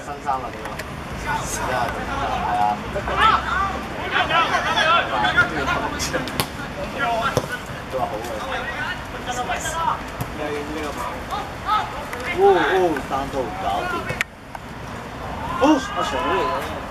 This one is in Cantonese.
新衫啊，點啊？而家係啊。都話好嘅。單刀搞掂。好，阿常嚟嘅。